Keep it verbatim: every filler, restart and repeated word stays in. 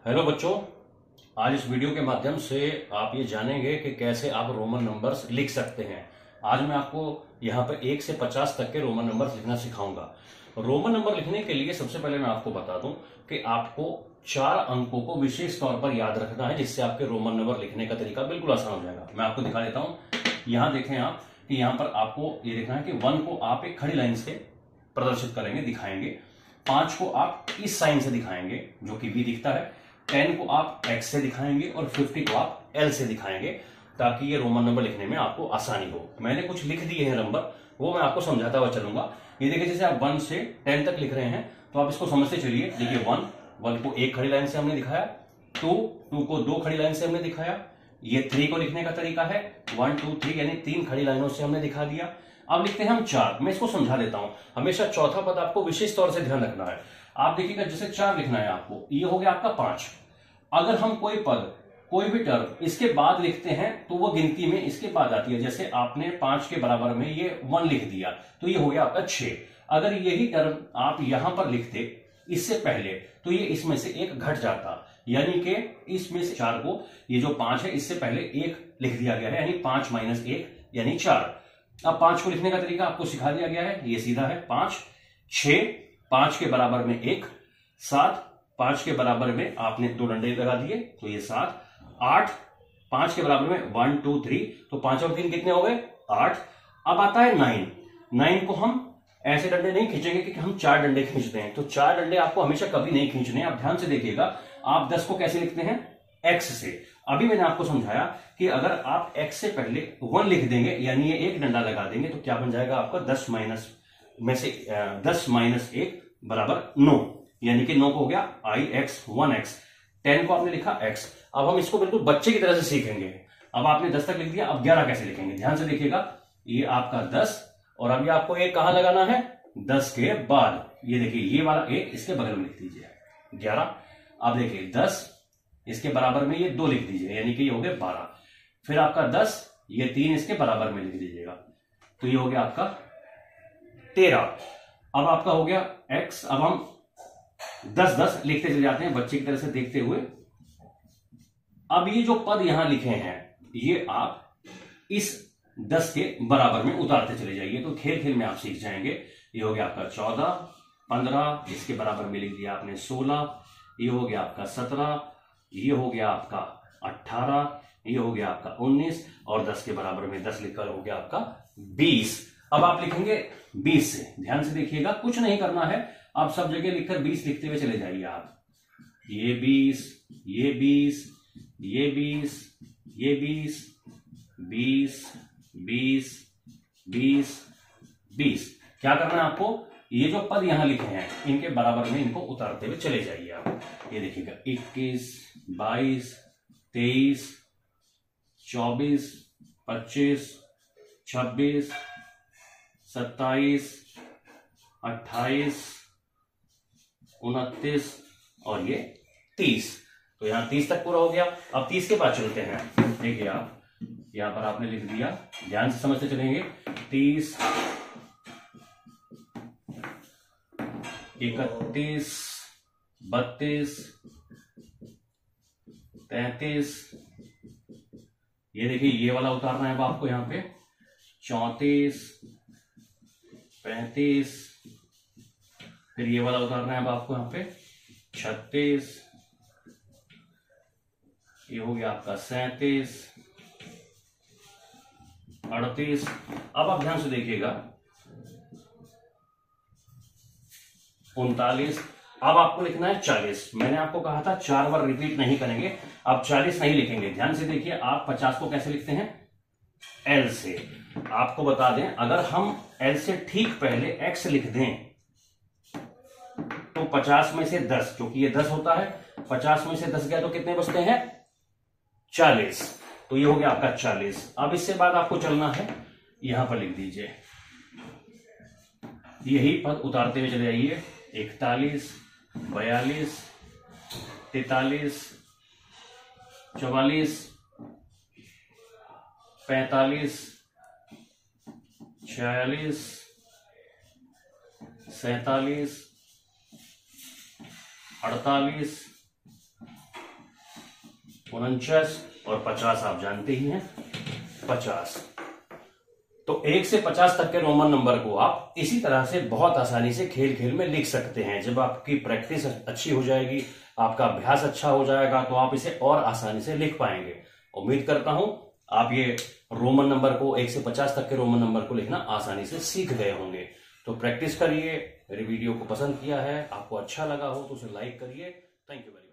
Hello बच्चों, आज इस वीडियो के माध्यम से आप ये जानेंगे कि कैसे आप रोमन नंबर्स लिख सकते हैं। आज मैं आपको यहाँ पर एक से पचास तक के रोमन नंबर्स लिखना सिखाऊंगा। रोमन नंबर लिखने के लिए सबसे पहले मैं आपको बता दूं कि आपको चार अंकों को विशेष तौर पर याद रखना है, जिससे आपके रोमन नंबर लिखने का तरीका बिल्कुल आसान हो जाएगा। मैं आपको दिखा देता हूँ। यहाँ देखें आप कि यहाँ पर आपको ये देखना है कि वन को आप एक खड़ी लाइन से प्रदर्शित करेंगे, दिखाएंगे। पांच को आप इस साइन से दिखाएंगे जो कि बी दिखता है। टेन को आप एक्स से दिखाएंगे और फिफ्टी को आप एल से दिखाएंगे, ताकि ये रोमन नंबर लिखने में आपको आसानी हो। मैंने कुछ लिख दिए हैं नंबर, वो मैं आपको समझाता हुआ चलूंगा। ये देखिए, जैसे आप वन से टेन तक लिख रहे हैं तो आप इसको समझते चलिए। देखिए वन वन को एक खड़ी लाइन से हमने दिखाया, टू टू को दो खड़ी लाइन से हमने दिखाया। ये थ्री को लिखने का तरीका है वन टू थ्री, यानी तीन खड़ी लाइनों से हमने दिखा दिया। अब लिखते हैं हम चार। मैं इसको समझा देता हूं। हमेशा चौथा पद आपको विशेष तौर से ध्यान रखना है। आप देखिएगा, जैसे चार लिखना है आपको, ये हो गया आपका पांच। अगर हम कोई पद, कोई भी टर्म इसके बाद लिखते हैं तो वो गिनती में इसके बाद आती है। जैसे आपने पांच के बराबर में ये वन लिख दिया तो ये हो गया आपका छह। अगर यही टर्म आप यहां पर लिखते इससे पहले तो ये इसमें से एक घट जाता, यानी कि इसमें से चार को, ये जो पांच है इससे पहले एक लिख दिया गया है, यानी पांच माइनस एक यानी चार। अब पांच को लिखने का तरीका आपको सिखा दिया गया है। ये सीधा है पांच, छह, पांच के बराबर में एक, सात, पांच के बराबर में आपने दो डंडे लगा दिए तो ये सात, आठ, पांच के बराबर में वन टू थ्री, तो पांच और तीन कितने हो गए? आठ। अब आता है नाइन। नाइन को हम ऐसे डंडे नहीं खींचेंगे क्योंकि हम चार डंडे खींचते हैं, तो चार डंडे आपको हमेशा कभी नहीं खींचने। आप ध्यान से देखिएगा। आप दस को कैसे लिखते हैं? एक्स से। अभी मैंने आपको समझाया कि अगर आप एक्स से पहले वन लिख देंगे, यानी ये एक डंडा लगा देंगे, तो क्या बन जाएगा आपका? दस माइनस में से दस माइनस एक बराबर नौ, यानी कि नौ को हो गया I X one X. Ten को आपने लिखा एक्स। अब हम इसको बिल्कुल बच्चे की तरह से सीखेंगे। अब आपने दस तक लिख दिया, अब ग्यारह कैसे लिखेंगे? ध्यान से देखिएगा। ये आपका दस, और अभी आपको एक कहां लगाना है? दस के बाद। ये देखिए, ये वाला एक इसके बगल में लिख दीजिए, ग्यारह। अब देखिए दस, इसके बराबर में ये दो लिख दीजिए, यानी कि ये हो गया बारह। फिर आपका दस, ये तीन इसके बराबर में लिख दीजिएगा, तो ये हो गया आपका तेरह। अब आपका हो गया एक्स। अब हम दस दस लिखते चले जाते हैं बच्चे की तरह से देखते हुए। अब ये जो पद यहां लिखे हैं ये आप इस दस के बराबर में उतारते चले जाइए, तो खेल खेल में आप सीख जाएंगे। ये हो गया आपका चौदह, पंद्रह, इसके बराबर में लिख दिया आपने सोलह, ये हो गया आपका सत्रह, ये हो गया आपका अट्ठारह, ये हो गया आपका उन्नीस, और दस के बराबर में दस लिखकर हो गया आपका बीस। अब आप लिखेंगे बीस से। ध्यान से देखिएगा, कुछ नहीं करना है। आप सब जगह लिखकर बीस लिखते हुए चले जाइए। आप ये बीस, ये बीस, ये बीस, ये बीस, बीस, बीस, बीस, बीस। क्या करना है आपको? ये जो पद यहां लिखे हैं इनके बराबर में इनको उतारते हुए चले जाइए आप। ये देखिएगा, इक्कीस, बाईस, तेईस, चौबीस, पच्चीस, छब्बीस, सत्ताईस, अट्ठाईस, उनतीस और ये तीस। तो यहां तीस तक पूरा हो गया। अब तीस के बाद चलते हैं। देखिए आप यहां पर आपने लिख दिया, ध्यान से समझते चलेंगे। तीस, इकतीस, बत्तीस, तैतीस, ये देखिए ये वाला उतारना है अब आपको यहां पे। चौंतीस, पैंतीस, फिर ये वाला उतारना है अब आपको यहां पे। छत्तीस, ये हो गया आपका सैंतीस, अड़तीस। अब आप ध्यान से देखिएगा, उनतालीस। अब आपको लिखना है चालीस। मैंने आपको कहा था चार बार रिपीट नहीं करेंगे, अब चालीस नहीं लिखेंगे। ध्यान से देखिए, आप पचास को कैसे लिखते हैं? एल से। आपको बता दें, अगर हम एल से ठीक पहले एक्स लिख दें तो पचास में से दस, क्योंकि ये दस होता है, पचास में से दस गया तो कितने बचते हैं? चालीस। तो ये हो गया आपका चालीस। अब इससे बाद आपको चलना है, यहां पर लिख दीजिए, यही पद उतारते हुए चले जाइए। इकतालीस, बयालीस, तैतालीस, चौवालीस, पैंतालीस, छियालीस, सैतालीस, अड़तालीस, उनचास और पचास आप जानते ही हैं, पचास। तो एक से पचास तक के रोमन नंबर को आप इसी तरह से बहुत आसानी से खेल खेल में लिख सकते हैं। जब आपकी प्रैक्टिस अच्छी हो जाएगी, आपका अभ्यास अच्छा हो जाएगा, तो आप इसे और आसानी से लिख पाएंगे। उम्मीद करता हूं आप ये रोमन नंबर को, एक से पचास तक के रोमन नंबर को लिखना आसानी से सीख गए होंगे। तो प्रैक्टिस करिए। मेरे वीडियो को पसंद किया है, आपको अच्छा लगा हो तो उसे लाइक करिए। Thank you.